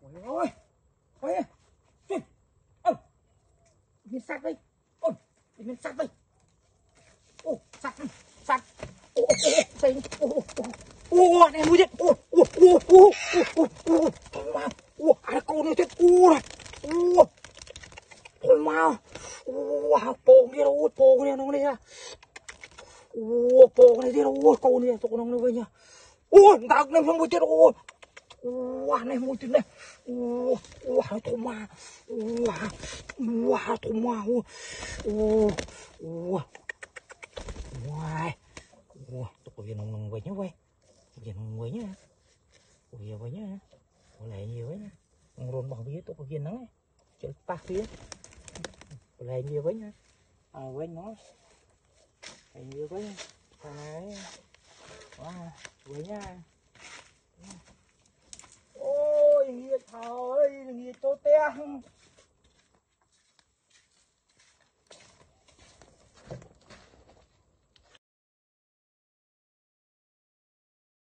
ôi ôi ôi mình sát đây ôi mình sát đây ô sát sát ô ô này mũi chết ô ai con này chết này thôi mau bông đi đâu bông này nó này à bông này đi đâu con này tụi nó về nhá ôi tao này không mũi chết ôi này mũi chết này thôi mà thôi mà tụi về nó về nhá quay về nó về nhá về nhá lại nhiều ấy nhá rôn bảo biết tụi về nắng chơi ta phía lại nhiều với nhá với nó lại nhiều với cái với nha ôi nghe trời ơi nghe tôi te